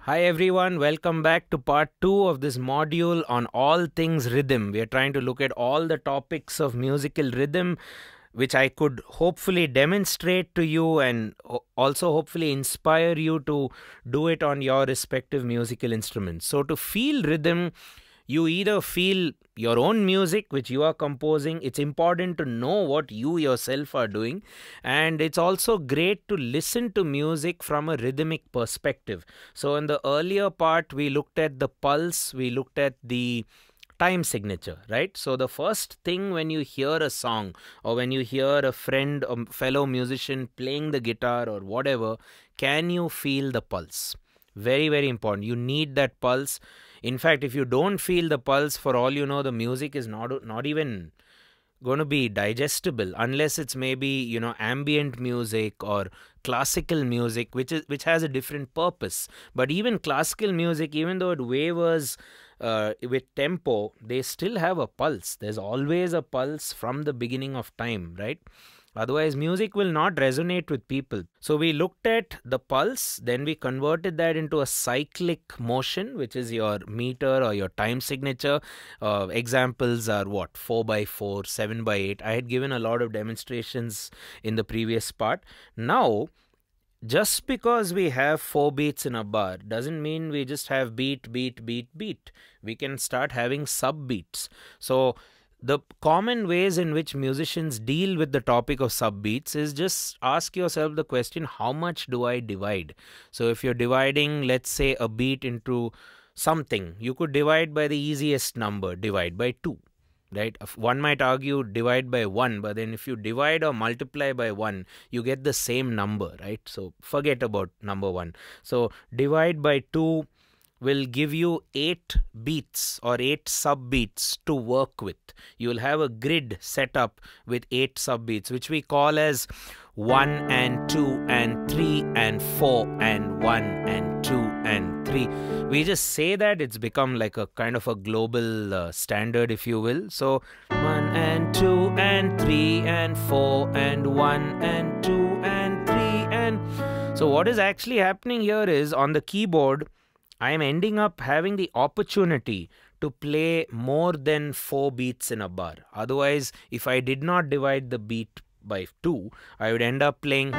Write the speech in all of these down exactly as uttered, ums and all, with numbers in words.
Hi everyone, welcome back to part two of this module on all things rhythm. We are trying to look at all the topics of musical rhythm, which I could hopefully demonstrate to you and also hopefully inspire you to do it on your respective musical instruments. So to feel rhythm, you either feel your own music which you are composing. It's important to know what you yourself are doing, and it's also great to listen to music from a rhythmic perspective. So in the earlier part we looked at the pulse, we looked at the time signature, right? So the first thing when you hear a song or when you hear a friend or fellow musician playing the guitar or whatever, can you feel the pulse? Very, very important. You need that pulse. In fact, if you don't feel the pulse, for all you know, the music is not not even going to be digestible unless it's maybe, you know, ambient music or classical music, which is which has a different purpose. But even classical music, even though it wavers uh, with tempo, they still have a pulse. There's always a pulse from the beginning of time, right? Otherwise, music will not resonate with people. So we looked at the pulse, then we converted that into a cyclic motion, which is your meter or your time signature. Uh, examples are what? four by four, seven by eight. I had given a lot of demonstrations in the previous part. Now, just because we have four beats in a bar doesn't mean we just have beat, beat, beat, beat. We can start having sub beats. So the common ways in which musicians deal with the topic of subbeats is just ask yourself the question, how much do I divide? So if you're dividing, let's say, a beat into something, you could divide by the easiest number, divide by two, right? One might argue divide by one, but then if you divide or multiply by one, you get the same number, right? So forget about number one. So divide by two will give you eight beats or eight sub beats to work with. You will have a grid set up with eight sub beats, which we call as one and two and three and four and one and two and three. We just say that, it's become like a kind of a global uh, standard, if you will. So one and two and three and four and one and two and three. And so what is actually happening here is, on the keyboard, I am ending up having the opportunity to play more than four beats in a bar. Otherwise, if I did not divide the beat by two, I would end up playing.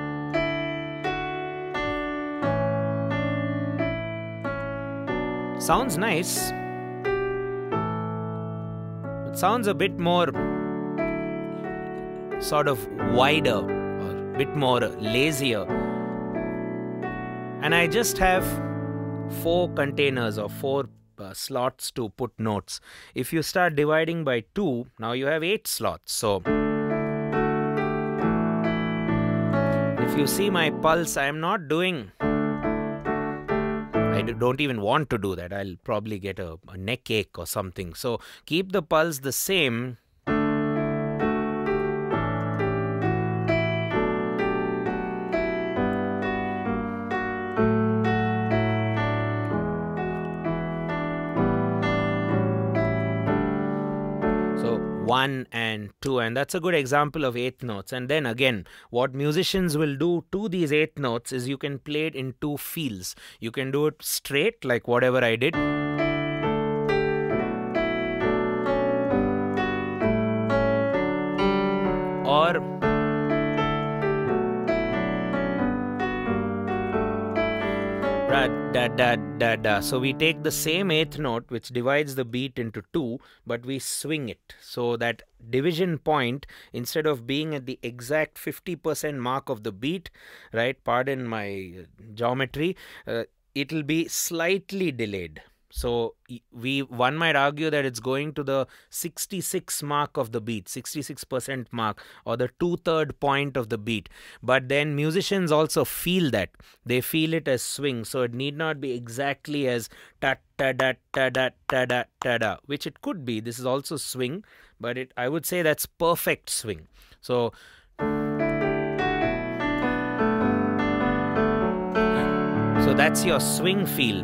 Sounds nice. It sounds a bit more sort of wider or a bit more lazier. And I just have four containers or four uh, slots to put notes. If you start dividing by two, now you have eight slots. So if you see my pulse, I am not doing, I don't even want to do that. I'll probably get a, a neck ache or something. So keep the pulse the same. One and two, and that's a good example of eighth notes. And then again, what musicians will do to these eighth notes is you can play it in two feels. You can do it straight, like whatever I did, or da da da da. So we take the same eighth note which divides the beat into two, but we swing it. So that division point, instead of being at the exact fifty percent mark of the beat, right? Pardon my geometry, uh, it'll be slightly delayed. So we one might argue that it's going to the sixty-six mark of the beat, sixty-six percent mark, or the two-third point of the beat. But then musicians also feel that. They feel it as swing. So it need not be exactly as ta ta da ta da ta da ta da, which it could be. This is also swing, but it I would say that's perfect swing. So so that's your swing feel.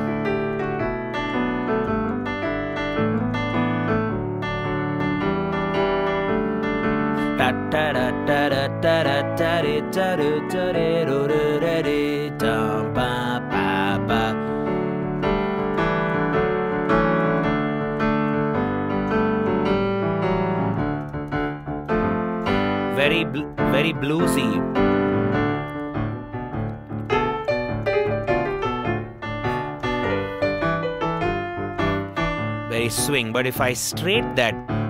Ta ta da ta da ta da ta da ta da ta da ta da ta da pa pa pa. very, bl very bluesy. Very swing. But if I straight that,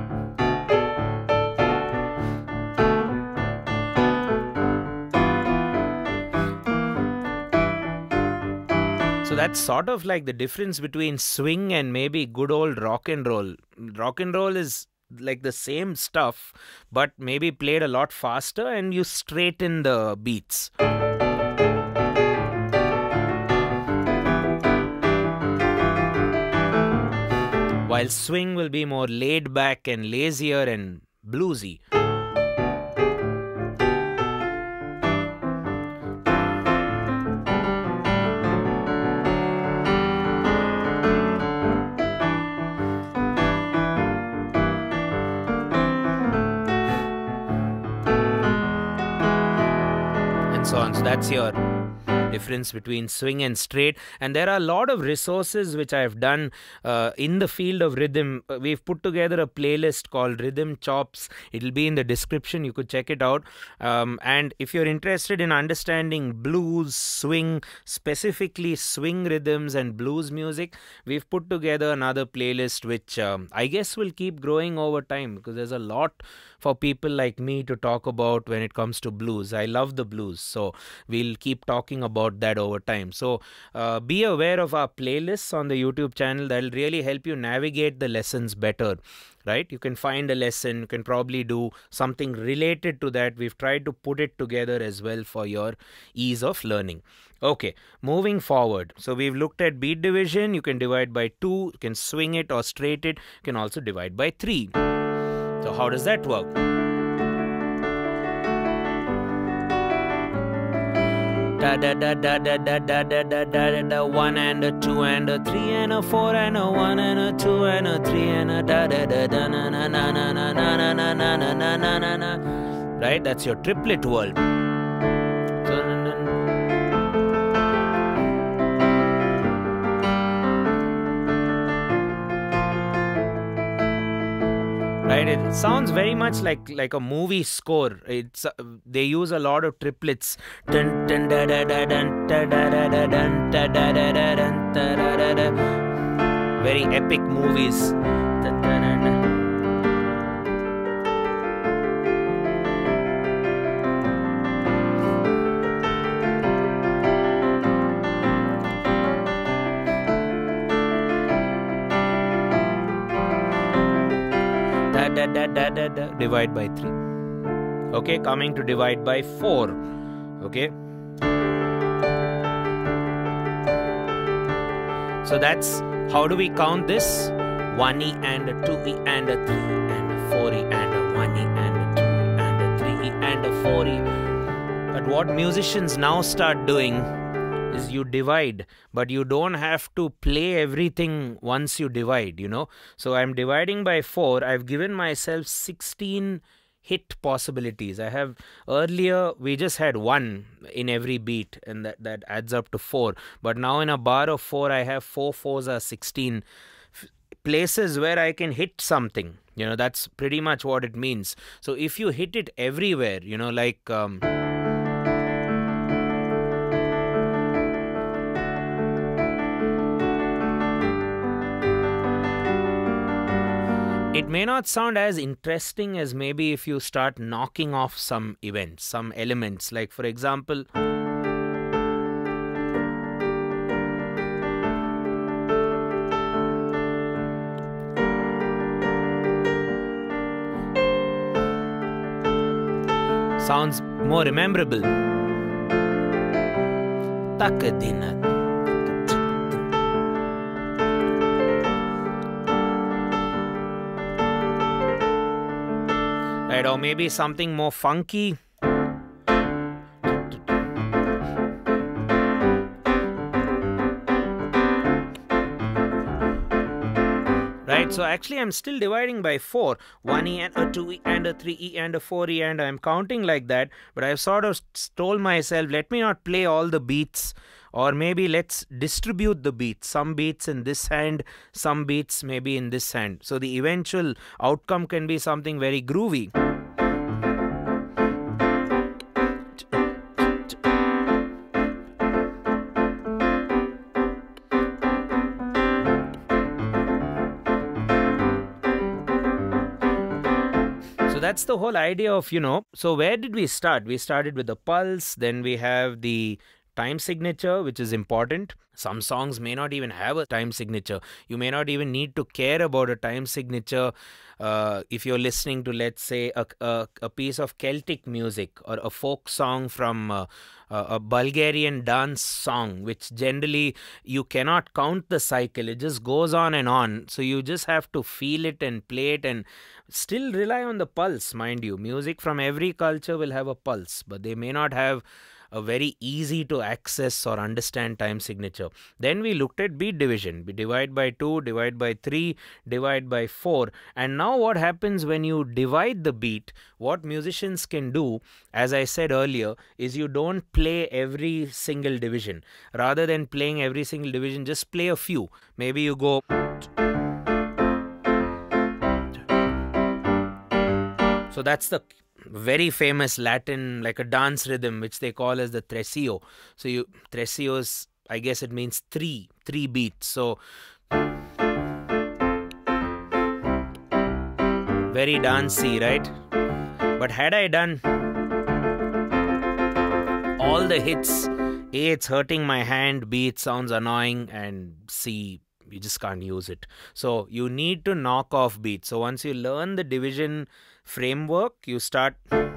so that's sort of like the difference between swing and maybe good old rock and roll. Rock and roll is like the same stuff, but maybe played a lot faster, and you straighten the beats. While swing will be more laid back and lazier and bluesy. So on. So that's your difference between swing and straight. And there are a lot of resources which I've done uh, in the field of rhythm. We've put together a playlist called Rhythm Chops. It'll be in the description. You could check it out. Um, and if you're interested in understanding blues, swing, specifically swing rhythms and blues music, we've put together another playlist which um, I guess will keep growing over time, because there's a lot for people like me to talk about when it comes to blues. I love the blues, so we'll keep talking about that over time. So uh, be aware of our playlists on the YouTube channel. That'll really help you navigate the lessons better, right? You can find a lesson, you can probably do something related to that. We've tried to put it together as well for your ease of learning. Okay, moving forward. So we've looked at beat division. You can divide by two, you can swing it or straight it. You can also divide by three. So how does that work? Da da da da da da da da da da da, one and a two and a three and a four and a one and a two and a three and a da da da da na na na na na na na na na na na na na na. Right, that's your triplet world. So right, it sounds very much like like a movie score. It's uh, they use a lot of triplets. Dun, dun, da, da, da, dun, da, da, da, da, dun, da, da, da, da, dun, da, da, da, da. Very epic movies. Dun, dun, dun, dun. Da, da, da, da, da, divide by three. Okay, coming to divide by four. Okay, so that's how do we count this? One E and a two E and a three E and a four E and a one E and a two E and a three E and a four E. But what musicians now start doing is you divide, but you don't have to play everything once you divide, you know. So I'm dividing by four. I've given myself sixteen hit possibilities. I have earlier we just had one in every beat, and that that adds up to four. But now in a bar of four, I have four fours are sixteen places where I can hit something. You know, that's pretty much what it means. So if you hit it everywhere, you know, like um, it may not sound as interesting as maybe if you start knocking off some events, some elements. Like for example, sounds more memorable. Takadina. Right, or maybe something more funky. Right, so actually I'm still dividing by four. one E and a two E and a three E and a four E, and I'm counting like that. But I've sort of told myself, let me not play all the beats. Or maybe let's distribute the beats. Some beats in this hand, some beats maybe in this hand. So the eventual outcome can be something very groovy. that's the whole idea of, you know, so where did we start? We started with the pulse, then we have the time signature, which is important. Some songs may not even have a time signature. You may not even need to care about a time signature uh, if you're listening to, let's say, a, a, a piece of Celtic music or a folk song from uh, a Bulgarian dance song, which generally you cannot count the cycle. It just goes on and on. So you just have to feel it and play it and still rely on the pulse, mind you. Music from every culture will have a pulse, but they may not have a very easy to access or understand time signature. Then we looked at beat division. We divide by two, divide by three, divide by four. And now what happens when you divide the beat, what musicians can do, as I said earlier, is you don't play every single division. Rather than playing every single division, just play a few. Maybe you go... So that's the very famous Latin, like a dance rhythm, which they call as the tresillo. So you, tresillo is, I guess it means three, three beats. So very dancey, right? But had I done all the hits, A, it's hurting my hand, B, it sounds annoying, and C, you just can't use it. So you need to knock off beats. So once you learn the division framework, you start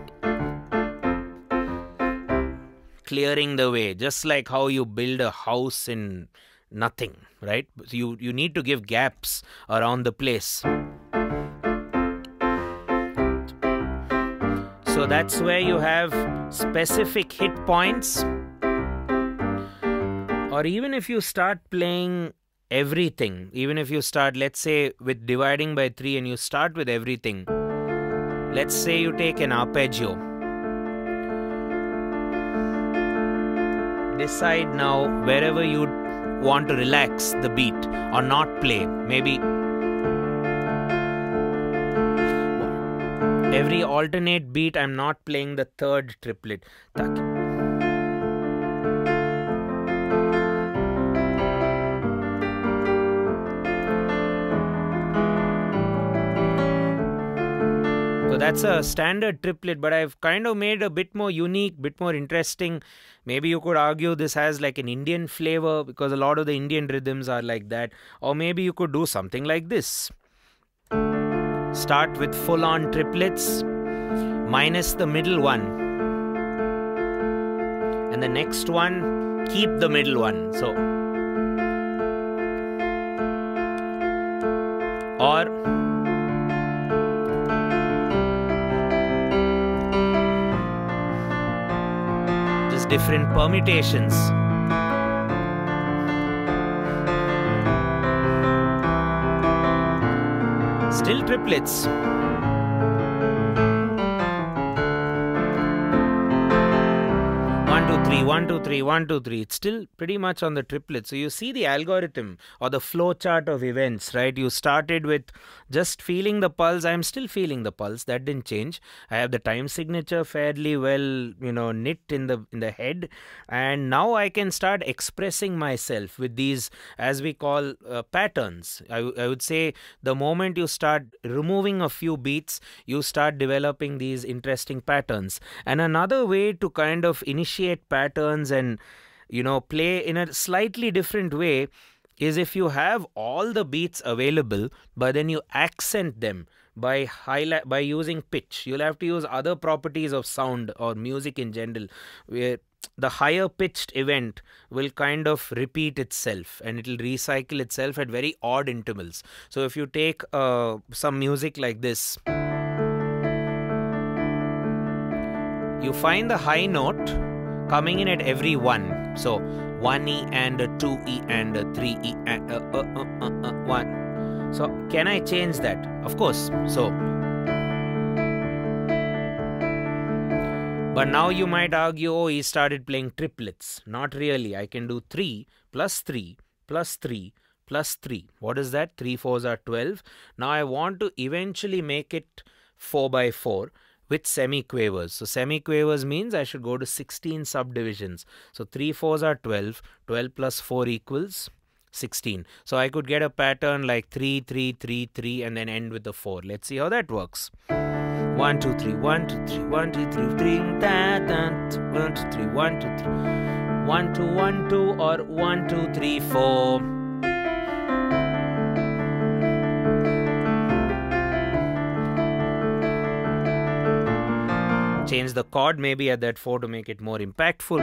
clearing the way, just like how you build a house in nothing, right? You, you need to give gaps around the place. So that's where you have specific hit points. Or even if you start playing everything, even if you start, let's say, with dividing by three and you start with everything. Let's say you take an arpeggio. Decide now wherever you want to relax the beat or not play. Maybe every alternate beat I'm not playing the third triplet. So that's a standard triplet, but I've kind of made a bit more unique, bit more interesting. Maybe you could argue this has like an Indian flavor because a lot of the Indian rhythms are like that. Or maybe you could do something like this. Start with full-on triplets minus the middle one. And the next one, keep the middle one. So, or different permutations. Still triplets. One, two, three, one, two, three, one, two, three. It's still pretty much on the triplet. So you see the algorithm or the flow chart of events, right? You started with just feeling the pulse. I'm still feeling the pulse. That didn't change. I have the time signature fairly well, you know, knit in the in the head. And now I can start expressing myself with these, as we call, uh, patterns. I, I would say the moment you start removing a few beats, you start developing these interesting patterns. And another way to kind of initiate patterns and, you know, play in a slightly different way is if you have all the beats available, but then you accent them by highlight by using pitch. You'll have to use other properties of sound or music in general, where the higher pitched event will kind of repeat itself and it will recycle itself at very odd intervals. So if you take uh, some music like this, you find the high note coming in at every one. So one E and a two E and a three E and a uh, uh, uh, uh, one. So can I change that? Of course. So, but now you might argue, oh, he started playing triplets. Not really. I can do three plus three plus three plus three. What is that? three fours are twelve. Now I want to eventually make it four by four. With semiquavers. So semiquavers means I should go to sixteen subdivisions. So three fours are twelve. twelve plus four equals sixteen. So I could get a pattern like three, three, three, three and then end with the four. Let's see how that works. One, two, three, one, two, three, one, two, three, three, da, da, one, two, three, one, two, three, one, two, one, two, or one, two, three, four. Change the chord maybe at that four to make it more impactful.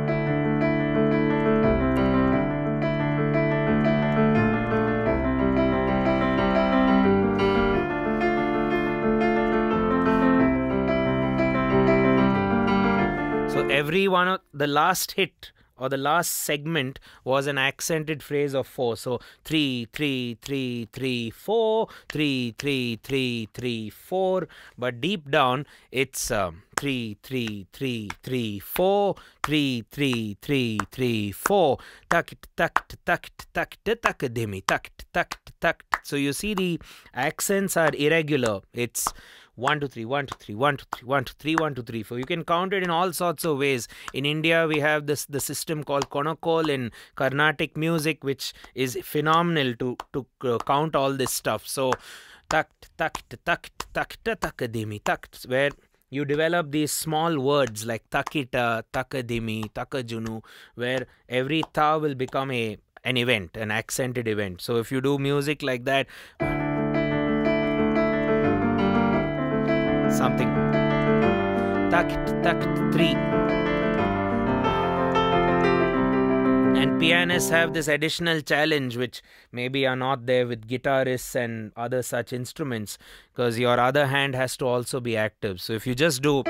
So every one of the last hit or the last segment was an accented phrase of four. So three, three, three, three, four, three, three, three, three, four. But deep down, it's um, three, three, three, three, four, three, three, three, three, four. Tak, tak, tak, tak, tak, demi, tak, tak, tak. So you see the accents are irregular. It's one, two, three, one, two, three, one, two, three, one, two, three, one, two, three, four. You can count it in all sorts of ways. In India, we have this the system called Konakol in Carnatic music, which is phenomenal to to uh, count all this stuff. So, tak, tak, tak, tak, tak, demi, tak, where you develop these small words like takita, takadimi, takajunu, where every ta will become a an event, an accented event. So if you do music like that, something tak tak three, and pianists have this additional challenge which maybe are not there with guitarists and other such instruments, because your other hand has to also be active. So if you just do,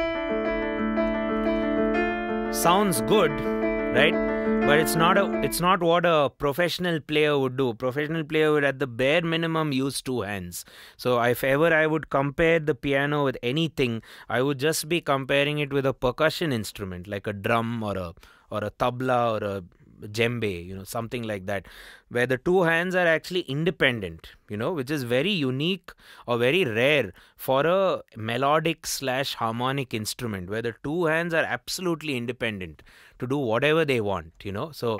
sounds good, right? But it's not a it's not what a professional player would do. Professional player would at the bare minimum use two hands. So if ever I would compare the piano with anything, I would just be comparing it with a percussion instrument like a drum or a or a tabla or a djembe, you know, something like that, where the two hands are actually independent, you know, which is very unique or very rare for a melodic slash harmonic instrument, where the two hands are absolutely independent to do whatever they want, you know. So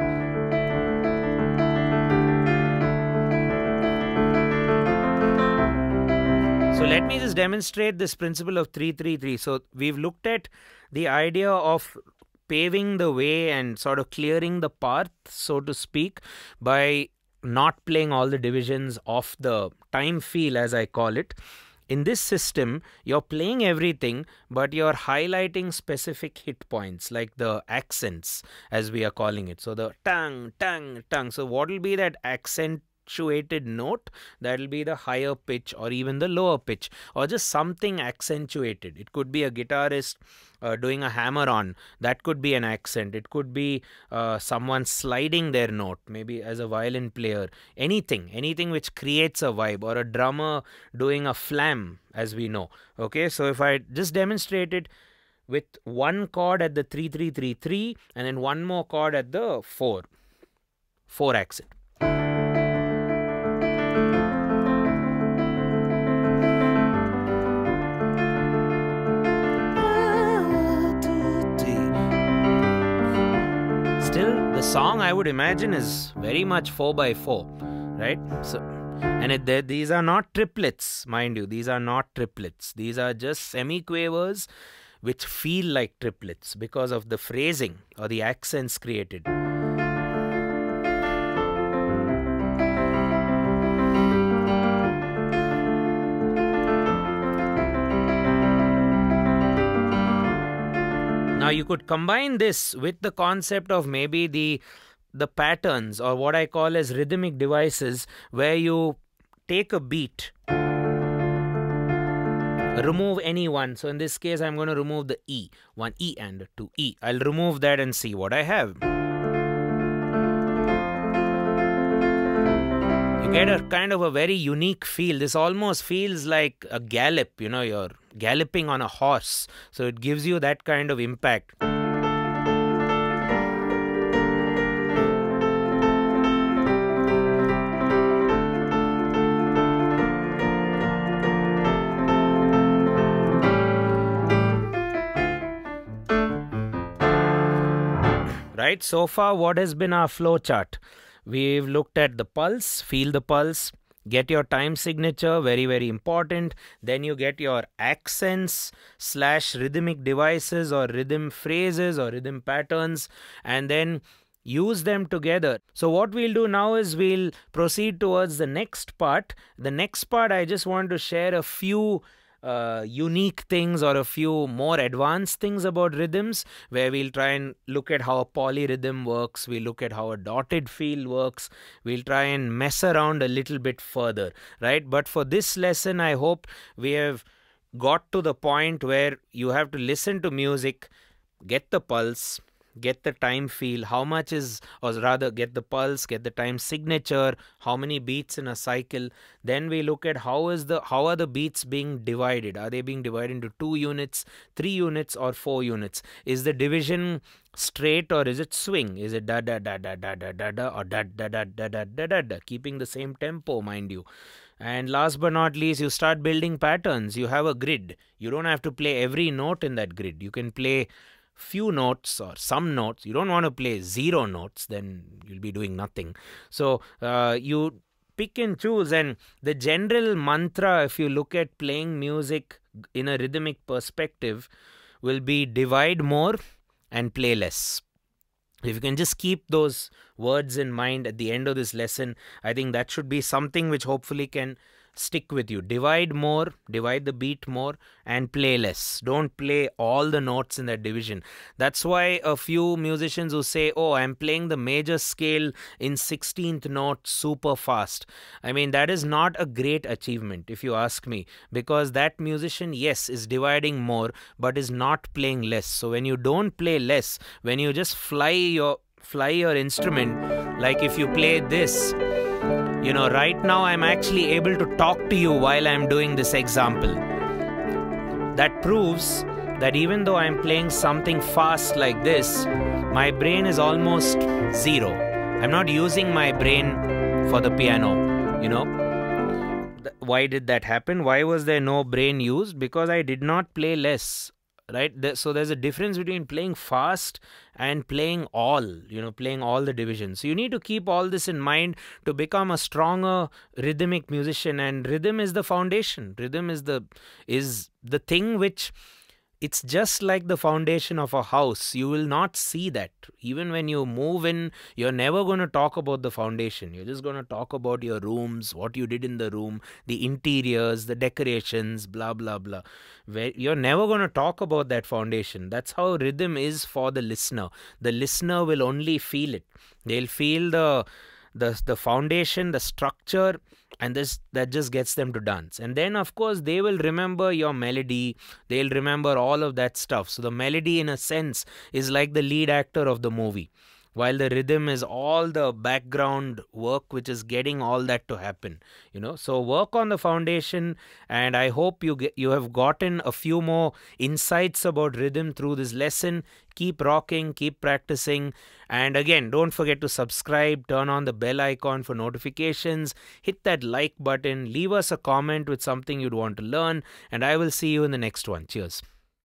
so let me just demonstrate this principle of three three three. So we've looked at the idea of paving the way and sort of clearing the path, so to speak, by not playing all the divisions of the time field, as I call it. In this system, you're playing everything, but you're highlighting specific hit points, like the accents, as we are calling it. So the tang, tang, tang. So what will be that accent note? That will be the higher pitch or even the lower pitch, or just something accentuated. It could be a guitarist uh, doing a hammer on, that could be an accent. It could be uh, someone sliding their note, maybe as a violin player. Anything, anything which creates a vibe, or a drummer doing a flam, as we know. Okay, so if I just demonstrate it with one chord at the three three three three and then one more chord at the four, four accent. Still, the song I would imagine is very much four by four, right? So, and it, these are not triplets, mind you. These are not triplets. These are just semiquavers which feel like triplets because of the phrasing or the accents created. Now you could combine this with the concept of maybe the the patterns, or what I call as rhythmic devices, where you take a beat, remove any one. So in this case, I'm going to remove the E. One E and two E. I'll remove that and see what I have. You get a kind of a very unique feel. This almost feels like a gallop, you know, you're galloping on a horse. So it gives you that kind of impact. Right, so far what has been our flow chart? We've looked at the pulse, feel the pulse, Get your time signature, very, very important. Then you get your accents slash rhythmic devices or rhythm phrases or rhythm patterns, and then use them together. So what we'll do now is we'll proceed towards the next part. The next part, I just want to share a few uh, unique things or a few more advanced things about rhythms, where we'll try and look at how a polyrhythm works, we'll look at how a dotted feel works, we'll try and mess around a little bit further, right? But for this lesson, I hope we have got to the point where you have to listen to music, get the pulse, get the time feel, how much is, or rather get the pulse, get the time signature, how many beats in a cycle. Then we look at how is the how are the beats being divided. Are they being divided into two units, three units, or four units? Is the division straight or is it swing? Is it da da da da da da da da or da da da da da da da da, keeping the same tempo, mind you. And last but not least, you start building patterns. You have a grid. You don't have to play every note in that grid. You can play few notes or some notes. You don't want to play zero notes, then you'll be doing nothing. So uh, you pick and choose, and the general mantra, if you look at playing music in a rhythmic perspective, will be divide more and play less. If you can just keep those words in mind at the end of this lesson, I think that should be something which hopefully can stick with you. Divide more, divide the beat more, and play less. Don't play all the notes in that division. That's why a few musicians who say, oh, I'm playing the major scale in sixteenth note super fast. I mean, that is not a great achievement, if you ask me, because that musician, yes, is dividing more, but is not playing less. So when you don't play less, when you just fly your fly your instrument, like if you play this, you know, right now I'm actually able to talk to you while I'm doing this example. That proves that even though I'm playing something fast like this, my brain is almost zero. I'm not using my brain for the piano, you know. Why did that happen? Why was there no brain used? Because I did not play less. Right, so there's a difference between playing fast and playing all, you know, playing all the divisions. So you need to keep all this in mind to become a stronger rhythmic musician. And rhythm is the foundation. Rhythm is the is the thing which, it's just like the foundation of a house. You will not see that. Even when you move in, you're never going to talk about the foundation. You're just going to talk about your rooms, what you did in the room, the interiors, the decorations, blah, blah, blah. Where you're never going to talk about that foundation. That's how rhythm is for the listener. The listener will only feel it. They'll feel the the the foundation, the structure, and this that just gets them to dance. And then of course they will remember your melody, they'll remember all of that stuff. So the melody, in a sense, is like the lead actor of the movie, while the rhythm is all the background work which is getting all that to happen, you know. So work on the foundation, and I hope you get, you have gotten a few more insights about rhythm through this lesson. Keep rocking, keep practicing, and again, don't forget to subscribe, turn on the bell icon for notifications, hit that like button, leave us a comment with something you'd want to learn, and I will see you in the next one. Cheers.